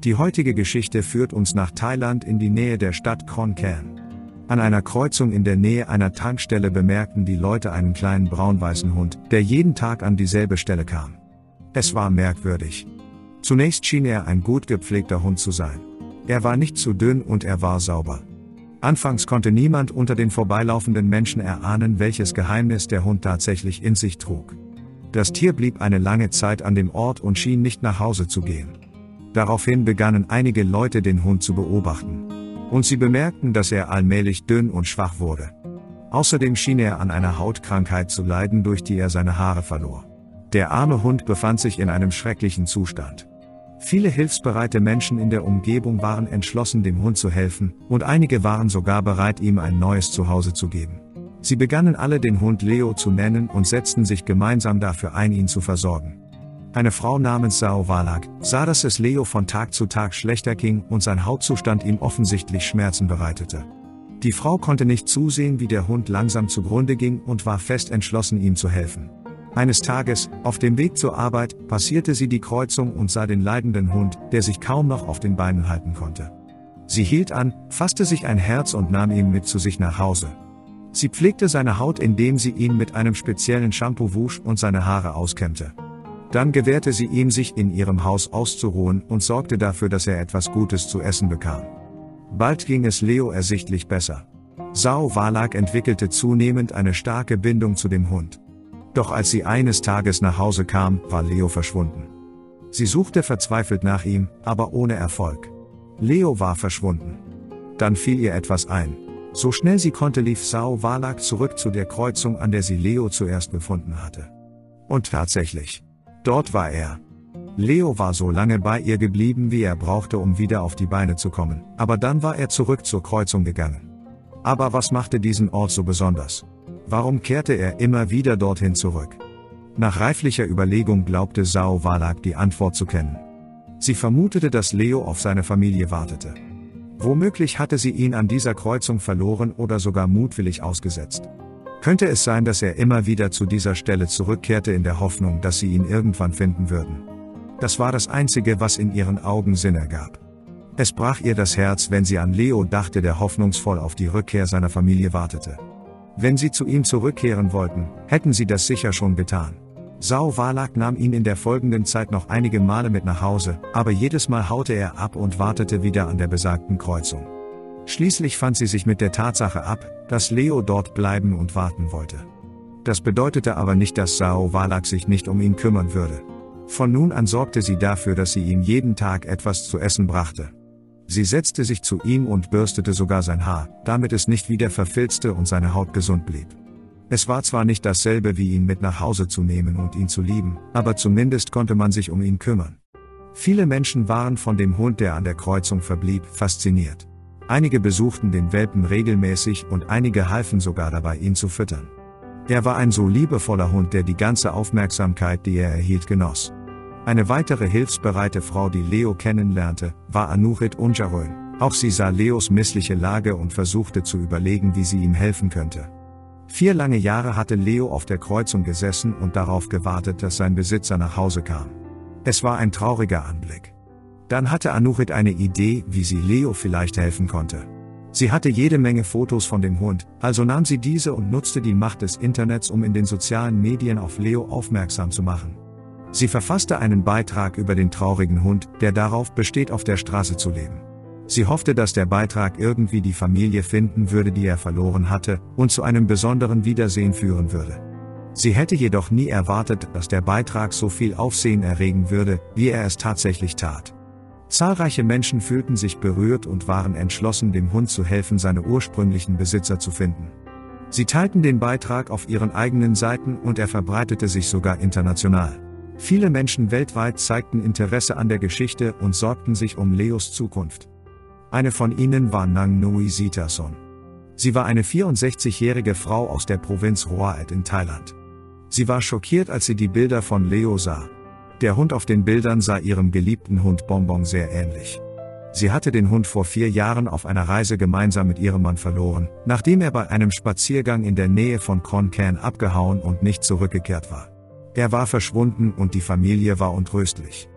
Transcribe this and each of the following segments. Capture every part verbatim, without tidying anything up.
Die heutige Geschichte führt uns nach Thailand in die Nähe der Stadt Khon Kaen. An einer Kreuzung in der Nähe einer Tankstelle bemerkten die Leute einen kleinen braun-weißen Hund, der jeden Tag an dieselbe Stelle kam. Es war merkwürdig. Zunächst schien er ein gut gepflegter Hund zu sein. Er war nicht zu dünn und er war sauber. Anfangs konnte niemand unter den vorbeilaufenden Menschen erahnen, welches Geheimnis der Hund tatsächlich in sich trug. Das Tier blieb eine lange Zeit an dem Ort und schien nicht nach Hause zu gehen. Daraufhin begannen einige Leute den Hund zu beobachten. Und sie bemerkten, dass er allmählich dünn und schwach wurde. Außerdem schien er an einer Hautkrankheit zu leiden, durch die er seine Haare verlor. Der arme Hund befand sich in einem schrecklichen Zustand. Viele hilfsbereite Menschen in der Umgebung waren entschlossen, dem Hund zu helfen, und einige waren sogar bereit, ihm ein neues Zuhause zu geben. Sie begannen alle, den Hund Leo zu nennen und setzten sich gemeinsam dafür ein, ihn zu versorgen. Eine Frau namens Sao Walak sah, dass es Leo von Tag zu Tag schlechter ging und sein Hautzustand ihm offensichtlich Schmerzen bereitete. Die Frau konnte nicht zusehen, wie der Hund langsam zugrunde ging, und war fest entschlossen, ihm zu helfen. Eines Tages, auf dem Weg zur Arbeit, passierte sie die Kreuzung und sah den leidenden Hund, der sich kaum noch auf den Beinen halten konnte. Sie hielt an, fasste sich ein Herz und nahm ihn mit zu sich nach Hause. Sie pflegte seine Haut, indem sie ihn mit einem speziellen Shampoo wusch und seine Haare auskämmte. Dann gewährte sie ihm, sich in ihrem Haus auszuruhen, und sorgte dafür, dass er etwas Gutes zu essen bekam. Bald ging es Leo ersichtlich besser. Sao Walak entwickelte zunehmend eine starke Bindung zu dem Hund. Doch als sie eines Tages nach Hause kam, war Leo verschwunden. Sie suchte verzweifelt nach ihm, aber ohne Erfolg. Leo war verschwunden. Dann fiel ihr etwas ein. So schnell sie konnte, lief Sao Walak zurück zu der Kreuzung, an der sie Leo zuerst gefunden hatte. Und tatsächlich. Dort war er. Leo war so lange bei ihr geblieben, wie er brauchte, um wieder auf die Beine zu kommen, aber dann war er zurück zur Kreuzung gegangen. Aber was machte diesen Ort so besonders? Warum kehrte er immer wieder dorthin zurück? Nach reiflicher Überlegung glaubte Sao Walak die Antwort zu kennen. Sie vermutete, dass Leo auf seine Familie wartete. Womöglich hatte sie ihn an dieser Kreuzung verloren oder sogar mutwillig ausgesetzt. Könnte es sein, dass er immer wieder zu dieser Stelle zurückkehrte, in der Hoffnung, dass sie ihn irgendwann finden würden? Das war das Einzige, was in ihren Augen Sinn ergab. Es brach ihr das Herz, wenn sie an Leo dachte, der hoffnungsvoll auf die Rückkehr seiner Familie wartete. Wenn sie zu ihm zurückkehren wollten, hätten sie das sicher schon getan. Sao Walak nahm ihn in der folgenden Zeit noch einige Male mit nach Hause, aber jedes Mal haute er ab und wartete wieder an der besagten Kreuzung. Schließlich fand sie sich mit der Tatsache ab, dass Leo dort bleiben und warten wollte. Das bedeutete aber nicht, dass Sao Walak sich nicht um ihn kümmern würde. Von nun an sorgte sie dafür, dass sie ihm jeden Tag etwas zu essen brachte. Sie setzte sich zu ihm und bürstete sogar sein Haar, damit es nicht wieder verfilzte und seine Haut gesund blieb. Es war zwar nicht dasselbe, wie ihn mit nach Hause zu nehmen und ihn zu lieben, aber zumindest konnte man sich um ihn kümmern. Viele Menschen waren von dem Hund, der an der Kreuzung verblieb, fasziniert. Einige besuchten den Welpen regelmäßig und einige halfen sogar dabei, ihn zu füttern. Er war ein so liebevoller Hund, der die ganze Aufmerksamkeit, die er erhielt, genoss. Eine weitere hilfsbereite Frau, die Leo kennenlernte, war Anurit Unjarön. Auch sie sah Leos missliche Lage und versuchte zu überlegen, wie sie ihm helfen könnte. Vier lange Jahre hatte Leo auf der Kreuzung gesessen und darauf gewartet, dass sein Besitzer nach Hause kam. Es war ein trauriger Anblick. Dann hatte Anurit eine Idee, wie sie Leo vielleicht helfen konnte. Sie hatte jede Menge Fotos von dem Hund, also nahm sie diese und nutzte die Macht des Internets, um in den sozialen Medien auf Leo aufmerksam zu machen. Sie verfasste einen Beitrag über den traurigen Hund, der darauf besteht, auf der Straße zu leben. Sie hoffte, dass der Beitrag irgendwie die Familie finden würde, die er verloren hatte, und zu einem besonderen Wiedersehen führen würde. Sie hätte jedoch nie erwartet, dass der Beitrag so viel Aufsehen erregen würde, wie er es tatsächlich tat. Zahlreiche Menschen fühlten sich berührt und waren entschlossen, dem Hund zu helfen, seine ursprünglichen Besitzer zu finden. Sie teilten den Beitrag auf ihren eigenen Seiten und er verbreitete sich sogar international. Viele Menschen weltweit zeigten Interesse an der Geschichte und sorgten sich um Leos Zukunft. Eine von ihnen war Nang Noi Sitason. Sie war eine vierundsechzigjährige Frau aus der Provinz Roaet in Thailand. Sie war schockiert, als sie die Bilder von Leo sah. Der Hund auf den Bildern sah ihrem geliebten Hund Bonbon sehr ähnlich. Sie hatte den Hund vor vier Jahren auf einer Reise gemeinsam mit ihrem Mann verloren, nachdem er bei einem Spaziergang in der Nähe von Khon Kaen abgehauen und nicht zurückgekehrt war. Er war verschwunden und die Familie war untröstlich.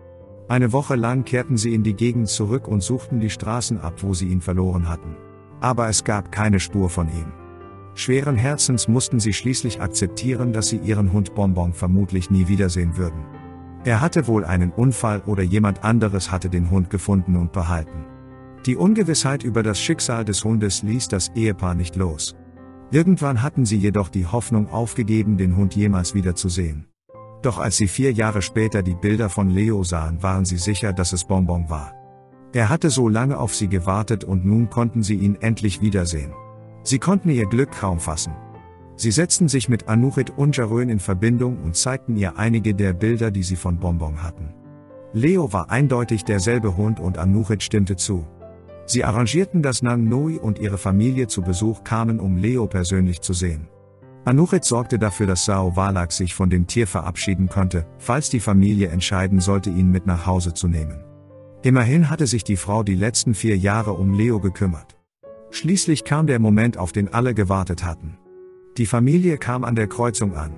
Eine Woche lang kehrten sie in die Gegend zurück und suchten die Straßen ab, wo sie ihn verloren hatten. Aber es gab keine Spur von ihm. Schweren Herzens mussten sie schließlich akzeptieren, dass sie ihren Hund Bonbon vermutlich nie wiedersehen würden. Er hatte wohl einen Unfall oder jemand anderes hatte den Hund gefunden und behalten. Die Ungewissheit über das Schicksal des Hundes ließ das Ehepaar nicht los. Irgendwann hatten sie jedoch die Hoffnung aufgegeben, den Hund jemals wiederzusehen. Doch als sie vier Jahre später die Bilder von Leo sahen, waren sie sicher, dass es Bonbon war. Er hatte so lange auf sie gewartet und nun konnten sie ihn endlich wiedersehen. Sie konnten ihr Glück kaum fassen. Sie setzten sich mit Anuchit Unjarön in Verbindung und zeigten ihr einige der Bilder, die sie von Bonbon hatten. Leo war eindeutig derselbe Hund und Anuchit stimmte zu. Sie arrangierten, dass Nang Noi und ihre Familie zu Besuch kamen, um Leo persönlich zu sehen. Anuchit sorgte dafür, dass Sao Walak sich von dem Tier verabschieden konnte, falls die Familie entscheiden sollte, ihn mit nach Hause zu nehmen. Immerhin hatte sich die Frau die letzten vier Jahre um Leo gekümmert. Schließlich kam der Moment, auf den alle gewartet hatten. Die Familie kam an der Kreuzung an.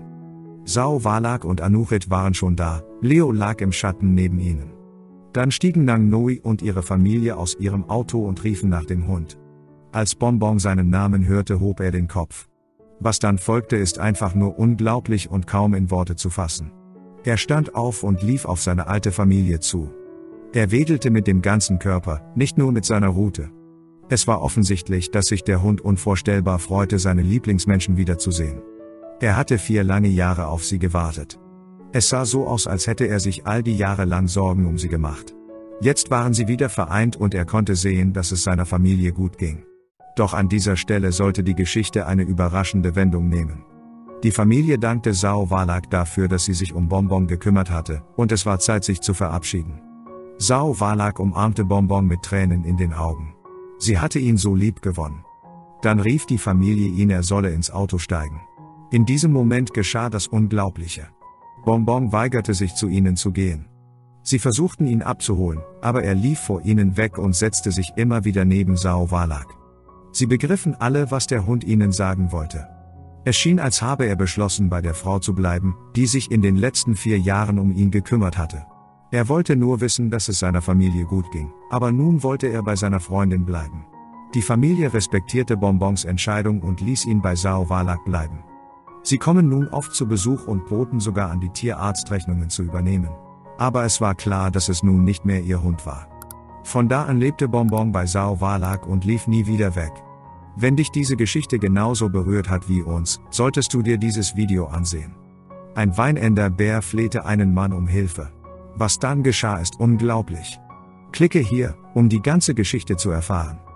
Sao Walak und Anuchit waren schon da, Leo lag im Schatten neben ihnen. Dann stiegen Nang Noi und ihre Familie aus ihrem Auto und riefen nach dem Hund. Als Bonbon seinen Namen hörte, hob er den Kopf. Was dann folgte, ist einfach nur unglaublich und kaum in Worte zu fassen. Er stand auf und lief auf seine alte Familie zu. Er wedelte mit dem ganzen Körper, nicht nur mit seiner Rute. Es war offensichtlich, dass sich der Hund unvorstellbar freute, seine Lieblingsmenschen wiederzusehen. Er hatte vier lange Jahre auf sie gewartet. Es sah so aus, als hätte er sich all die Jahre lang Sorgen um sie gemacht. Jetzt waren sie wieder vereint und er konnte sehen, dass es seiner Familie gut ging. Doch an dieser Stelle sollte die Geschichte eine überraschende Wendung nehmen. Die Familie dankte Sao Walak dafür, dass sie sich um Bonbon gekümmert hatte, und es war Zeit, sich zu verabschieden. Sao Walak umarmte Bonbon mit Tränen in den Augen. Sie hatte ihn so lieb gewonnen. Dann rief die Familie ihn, er solle ins Auto steigen. In diesem Moment geschah das Unglaubliche. Bonbon weigerte sich, zu ihnen zu gehen. Sie versuchten ihn abzuholen, aber er lief vor ihnen weg und setzte sich immer wieder neben Sao Walak. Sie begriffen alle, was der Hund ihnen sagen wollte. Es schien, als habe er beschlossen, bei der Frau zu bleiben, die sich in den letzten vier Jahren um ihn gekümmert hatte. Er wollte nur wissen, dass es seiner Familie gut ging, aber nun wollte er bei seiner Freundin bleiben. Die Familie respektierte Bonbons Entscheidung und ließ ihn bei Sao Walak bleiben. Sie kommen nun oft zu Besuch und boten sogar an, die Tierarztrechnungen zu übernehmen. Aber es war klar, dass es nun nicht mehr ihr Hund war. Von da an lebte Bonbon bei Sao Walak und lief nie wieder weg. Wenn dich diese Geschichte genauso berührt hat wie uns, solltest du dir dieses Video ansehen. Ein weinender Bär flehte einen Mann um Hilfe. Was dann geschah, ist unglaublich. Klicke hier, um die ganze Geschichte zu erfahren.